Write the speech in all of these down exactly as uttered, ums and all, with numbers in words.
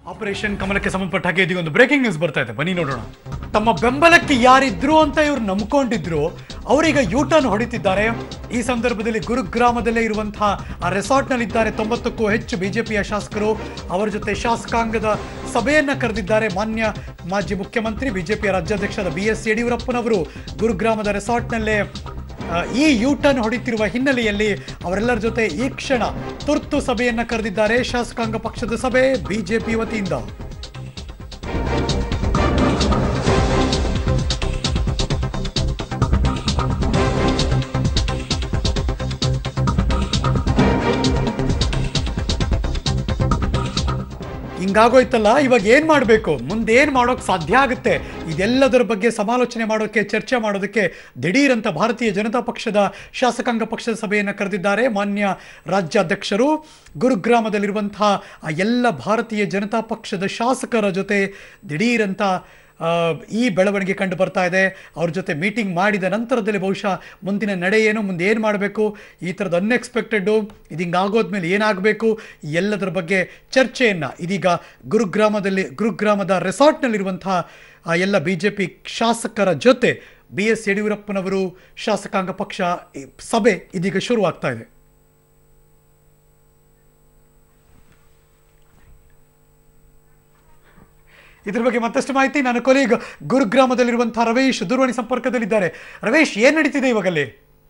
Operation ಕಮಲಕ್ಕೆ ಸಂಬಂಧಪಟ್ಟ ಹಾಗೆ ಇದೀಗೊಂದು breaking news ಬರ್ತಾ ಇದೆ, ಬನ್ನಿ ನೋಡೋಣ. ತಮ್ಮ ಬೆಂಬಲಕ್ಕೆ ಯಾರಿದ್ರು ಅಂತ ಇವ್ರು ನಂಬ್ಕೊಂಡಿದ್ರು ಅವರೀಗ ಯೂಟರ್ನ್ ಹೊಡಿತಿದ್ದಾರೆ. ಈ ಸಂದರ್ಭದಲ್ಲಿ ಗುರುಗ್ರಾಮದಲ್ಲೇ ಇರುವಂತಹ ಆ ರೆಸಾರ್ಟ್ ನಲ್ಲಿ ಇದ್ದಾರೆ ತೊಂಬತ್ತಕ್ಕೂ ಹೆಚ್ಚು ಬಿಜೆಪಿಯ ಶಾಸಕರು. ಅವರ ಜೊತೆ ಶಾಸಕಾಂಗದ ಸಭೆಯನ್ನ ಕರೆದಿದ್ದಾರೆ ಮಾನ್ಯ ಮಾಜಿ ಮುಖ್ಯಮಂತ್ರಿ ಬಿಜೆಪಿಯ ರಾಜ್ಯಾಧ್ಯಕ್ಷರಾದ ಬಿ ಎಸ್ ಯಡಿಯೂರಪ್ಪನವರು. ಗುರುಗ್ರಾಮದ ರೆಸಾರ್ಟ್ನಲ್ಲೇ ಈ ಯೂಟರ್ನ್ ಹೊಡಿತಿರುವ ಹಿನ್ನೆಲೆಯಲ್ಲಿ ಅವರೆಲ್ಲರ ಜೊತೆ ಈ ಕ್ಷಣ ತುರ್ತು ಸಭೆಯನ್ನ ಕರೆದಿದ್ದಾರೆ ಶಾಸಕಾಂಗ ಪಕ್ಷದ ಸಭೆ ಬಿಜೆಪಿ ವತಿಯಿಂದ. ಹಿಂಗಾಗೋಯ್ತಲ್ಲ, ಇವಾಗ ಏನ್ ಮಾಡಬೇಕು, ಮುಂದೆ ಏನ್ ಮಾಡೋಕೆ ಸಾಧ್ಯ ಆಗುತ್ತೆ, ಇದೆಲ್ಲದರ ಬಗ್ಗೆ ಸಮಾಲೋಚನೆ ಮಾಡೋಕೆ, ಚರ್ಚೆ ಮಾಡೋದಕ್ಕೆ ದಿಢೀರಂತ ಭಾರತೀಯ ಜನತಾ ಪಕ್ಷದ ಶಾಸಕಾಂಗ ಪಕ್ಷದ ಸಭೆಯನ್ನು ಕರೆದಿದ್ದಾರೆ ಮಾನ್ಯ ರಾಜ್ಯಾಧ್ಯಕ್ಷರು. ಗುರುಗ್ರಾಮದಲ್ಲಿರುವಂತಹ ಆ ಎಲ್ಲ ಭಾರತೀಯ ಜನತಾ ಪಕ್ಷದ ಶಾಸಕರ ಜೊತೆ ದಿಢೀರಂತ ಈ ಬೆಳವಣಿಗೆ ಕಂಡು ಬರ್ತಾ ಇದೆ. ಅವ್ರ ಜೊತೆ ಮೀಟಿಂಗ್ ಮಾಡಿದ ನಂತರದಲ್ಲಿ ಬಹುಶಃ ಮುಂದಿನ ನಡೆ ಏನು, ಮುಂದೆ ಏನು ಮಾಡಬೇಕು, ಈ ಥರದ ಅನ್ಎಕ್ಸ್ಪೆಕ್ಟೆಡ್ಡು ಇದು ಹಿಂಗಾಗೋದ್ಮೇಲೆ ಏನಾಗಬೇಕು, ಎಲ್ಲದರ ಬಗ್ಗೆ ಚರ್ಚೆಯನ್ನು ಇದೀಗ ಗುರುಗ್ರಾಮದಲ್ಲಿ ಗುರುಗ್ರಾಮದ ರೆಸಾರ್ಟ್ನಲ್ಲಿರುವಂತಹ ಆ ಎಲ್ಲ ಬಿ ಜೆ ಪಿ ಶಾಸಕರ ಜೊತೆ ಬಿ ಎಸ್ ಯಡಿಯೂರಪ್ಪನವರು ಶಾಸಕಾಂಗ ಪಕ್ಷ ಸಭೆ ಇದೀಗ ಶುರುವಾಗ್ತಾ ಇದೆ. ಇದ್ರ ಬಗ್ಗೆ ಮತ್ತಷ್ಟು ಮಾಹಿತಿ ನನ್ನ ಕೊಲೀಗ್ ಗುರುಗ್ರಾಮದಲ್ಲಿರುವಂತಹ ರವೇಶ್ ದೂರವಾಣಿ ಸಂಪರ್ಕದಲ್ಲಿದ್ದಾರೆ. ರವೇಶ್, ಏನ್ ನಡೀತಿದೆ ಇವಾಗಲ್ಲಿ?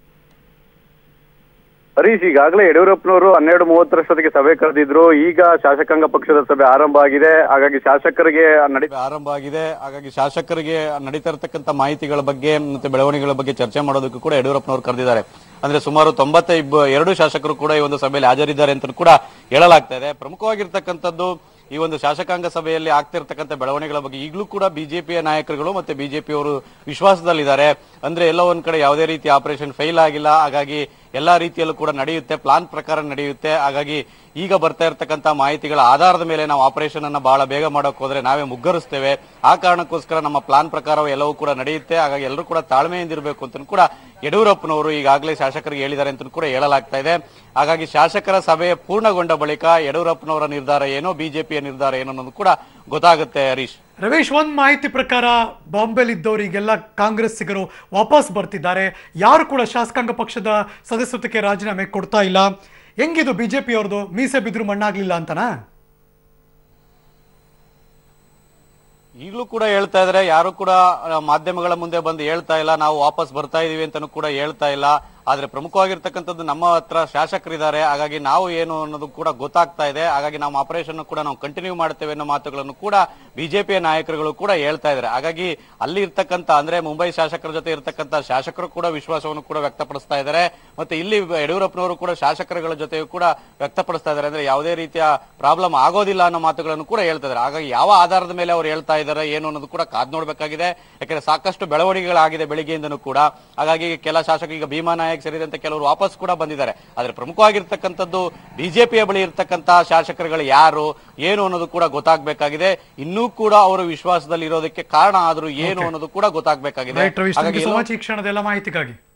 ಹರೀಶ್, ಈಗಾಗಲೇ ಯಡಿಯೂರಪ್ಪನವರು ಹನ್ನೆರಡು ಮೂವತ್ತರಷ್ಟೊತ್ತಿಗೆ ಸಭೆ ಕರೆದಿದ್ರು. ಈಗ ಶಾಸಕಾಂಗ ಪಕ್ಷದ ಸಭೆ ಆರಂಭ ಆಗಿದೆ. ಹಾಗಾಗಿ ಶಾಸಕರಿಗೆ ನಡಿ ಆರಂಭ ಆಗಿದೆ ಹಾಗಾಗಿ ಶಾಸಕರಿಗೆ ನಡೀತಾ ಇರತಕ್ಕಂತ ಮಾಹಿತಿಗಳ ಬಗ್ಗೆ ಮತ್ತೆ ಬೆಳವಣಿಗೆಗಳ ಬಗ್ಗೆ ಚರ್ಚೆ ಮಾಡೋದಕ್ಕೂ ಕೂಡ ಯಡಿಯೂರಪ್ಪನವರು ಕರೆದಿದ್ದಾರೆ. ಅಂದ್ರೆ ಸುಮಾರು ತೊಂಬತ್ತ ಎರಡು ಶಾಸಕರು ಕೂಡ ಈ ಒಂದು ಸಭೆಯಲ್ಲಿ ಹಾಜರಿದ್ದಾರೆ ಅಂತ ಕೂಡ ಹೇಳಲಾಗ್ತಾ ಇದೆ. ಪ್ರಮುಖವಾಗಿರ್ತಕ್ಕಂಥದ್ದು ಈ ಒಂದು ಶಾಸಕಾಂಗ ಸಭೆಯಲ್ಲಿ ಆಗ್ತಿರ್ತಕ್ಕಂಥ ಬೆಳವಣಿಗೆಗಳ ಬಗ್ಗೆ ಈಗಲೂ ಕೂಡ ಬಿಜೆಪಿಯ ನಾಯಕರುಗಳು ಮತ್ತೆ ಬಿಜೆಪಿಯವರು ವಿಶ್ವಾಸದಲ್ಲಿದ್ದಾರೆ. ಅಂದ್ರೆ ಎಲ್ಲ ಒಂದ್ ಕಡೆ ಯಾವುದೇ ರೀತಿ ಆಪರೇಷನ್ ಫೇಲ್ ಆಗಿಲ್ಲ, ಹಾಗಾಗಿ ಎಲ್ಲಾ ರೀತಿಯಲ್ಲೂ ಕೂಡ ನಡೆಯುತ್ತೆ, ಪ್ಲಾನ್ ಪ್ರಕಾರ ನಡೆಯುತ್ತೆ. ಹಾಗಾಗಿ ಈಗ ಬರ್ತಾ ಇರತಕ್ಕಂತ ಮಾಹಿತಿಗಳ ಆಧಾರದ ಮೇಲೆ ನಾವು ಆಪರೇಷನ್ ಅನ್ನ ಬಹಳ ಬೇಗ ಮಾಡೋಕೆ ಹೋದ್ರೆ ನಾವೇ ಮುಗ್ಗರಿಸ್ತೇವೆ. ಆ ಕಾರಣಕ್ಕೋಸ್ಕರ ನಮ್ಮ ಪ್ಲಾನ್ ಪ್ರಕಾರ ಎಲ್ಲವೂ ಕೂಡ ನಡೆಯುತ್ತೆ. ಹಾಗಾಗಿ ಎಲ್ಲರೂ ಕೂಡ ತಾಳ್ಮೆಯಿಂದ ಇರಬೇಕು ಅಂತ ಕೂಡ ಯಡಿಯೂರಪ್ಪನವರು ಈಗಾಗಲೇ ಶಾಸಕರಿಗೆ ಹೇಳಿದ್ದಾರೆ ಅಂತ ಕೂಡ ಹೇಳಲಾಗ್ತಾ ಇದೆ. ಹಾಗಾಗಿ ಶಾಸಕರ ಸಭೆ ಪೂರ್ಣಗೊಂಡ ಬಳಿಕ ಯಡಿಯೂರಪ್ಪನವರ ನಿರ್ಧಾರ ಏನೋ, ಬಿಜೆಪಿಯ ನಿರ್ಧಾರ ಏನೋ ಅನ್ನೋದು ಕೂಡ ಗೊತ್ತಾಗುತ್ತೆ. ಹರೀಶ್, ರವೇಶ್, ಒಂದ್ ಮಾಹಿತಿ ಪ್ರಕಾರ ಬಾಂಬೆಲಿದ್ದವರಿಗೆಲ್ಲ ಕಾಂಗ್ರೆಸ್ಸಿಗರು ವಾಪಸ್ ಬರ್ತಿದ್ದಾರೆ. ಯಾರು ಕೂಡ ಶಾಸಕಾಂಗ ಪಕ್ಷದ ಸದಸ್ಯತ್ವಕ್ಕೆ ರಾಜೀನಾಮೆ ಕೊಡ್ತಾ ಇಲ್ಲ. ಹೆಂಗಿದು ಬಿಜೆಪಿ ಅವ್ರದ್ದು, ಮೀಸೆ ಬಿದ್ರು ಮಣ್ಣಾಗ್ಲಿಲ್ಲ ಅಂತನಾ? ಈಗಲೂ ಕೂಡ ಹೇಳ್ತಾ ಇದಾರೆ, ಯಾರು ಕೂಡ ಮಾಧ್ಯಮಗಳ ಮುಂದೆ ಬಂದು ಹೇಳ್ತಾ ಇಲ್ಲ ನಾವು ವಾಪಸ್ ಬರ್ತಾ ಇದೀವಿ ಅಂತಾನು ಕೂಡ ಹೇಳ್ತಾ ಇಲ್ಲ. ಆದ್ರೆ ಪ್ರಮುಖವಾಗಿರ್ತಕ್ಕಂಥದ್ದು ನಮ್ಮ ಹತ್ರ ಶಾಸಕರಿದ್ದಾರೆ, ಹಾಗಾಗಿ ನಾವು ಏನು ಅನ್ನೋದು ಕೂಡ ಗೊತ್ತಾಗ್ತಾ ಇದೆ. ಹಾಗಾಗಿ ನಾವು ಆಪರೇಷನ್ ಕೂಡ ನಾವು ಕಂಟಿನ್ಯೂ ಮಾಡ್ತೇವೆ ಅನ್ನೋ ಮಾತುಗಳನ್ನು ಕೂಡ ಬಿಜೆಪಿಯ ನಾಯಕರುಗಳು ಕೂಡ ಹೇಳ್ತಾ ಇದ್ದಾರೆ. ಹಾಗಾಗಿ ಅಲ್ಲಿ ಇರ್ತಕ್ಕಂಥ ಅಂದ್ರೆ ಮುಂಬೈ ಶಾಸಕರ ಜೊತೆ ಇರ್ತಕ್ಕಂಥ ಶಾಸಕರು ಕೂಡ ವಿಶ್ವಾಸವನ್ನು ಕೂಡ ವ್ಯಕ್ತಪಡಿಸ್ತಾ ಇದ್ದಾರೆ. ಮತ್ತೆ ಇಲ್ಲಿ ಯಡಿಯೂರಪ್ಪನವರು ಕೂಡ ಶಾಸಕರುಗಳ ಜೊತೆಯೂ ಕೂಡ ವ್ಯಕ್ತಪಡಿಸ್ತಾ ಇದ್ದಾರೆ. ಅಂದ್ರೆ ಯಾವುದೇ ರೀತಿಯ ಪ್ರಾಬ್ಲಮ್ ಆಗೋದಿಲ್ಲ ಅನ್ನೋ ಮಾತುಗಳನ್ನು ಕೂಡ ಹೇಳ್ತಾ ಇದ್ದಾರೆ. ಹಾಗಾಗಿ ಯಾವ ಆಧಾರದ ಮೇಲೆ ಅವರು ಹೇಳ್ತಾ ಇದ್ದಾರೆ ಏನು ಅನ್ನೋದು ಕೂಡ ಕಾದ್ ನೋಡ್ಬೇಕಾಗಿದೆ. ಯಾಕಂದ್ರೆ ಸಾಕಷ್ಟು ಬೆಳವಣಿಗೆಗಳಾಗಿದೆ ಬೆಳಿಗ್ಗೆಯಿಂದನೂ ಕೂಡ. ಹಾಗಾಗಿ ಕೆಲ ಶಾಸಕರು ಈಗ ಭೀಮಾ ನಾಯಕ್ ಸೇರಿದಂತೆ ಕೆಲವರು ವಾಪಸ್ ಕೂಡ ಬಂದಿದ್ದಾರೆ. ಆದ್ರೆ ಪ್ರಮುಖವಾಗಿರ್ತಕ್ಕಂಥದ್ದು ಬಿಜೆಪಿಯ ಬಳಿ ಇರ್ತಕ್ಕಂಥ ಶಾಸಕರುಗಳು ಯಾರು ಏನು ಅನ್ನೋದು ಕೂಡ ಗೊತ್ತಾಗಬೇಕಾಗಿದೆ. ಇನ್ನೂ ಕೂಡ ಅವರು ವಿಶ್ವಾಸದಲ್ಲಿ ಇರೋದಕ್ಕೆ ಕಾರಣ ಆದ್ರೂ ಏನು ಅನ್ನೋದು ಕೂಡ ಗೊತ್ತಾಗಬೇಕಾಗಿದೆ. ಕ್ಷಣದೆಲ್ಲ ಮಾಹಿತಿಗಾಗಿ